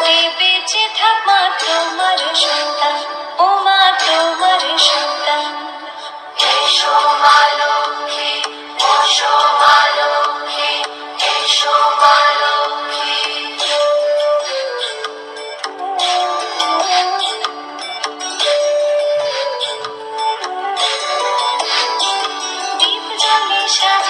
যাতে বেঁচে থাক মা তোমার সন্তান, ও মা তোমার সন্তান। এসো মা লক্ষ্মী, এসো মা লক্ষ্মী, এসো মা লক্ষ্মী। দীপ জ্বলে সাজে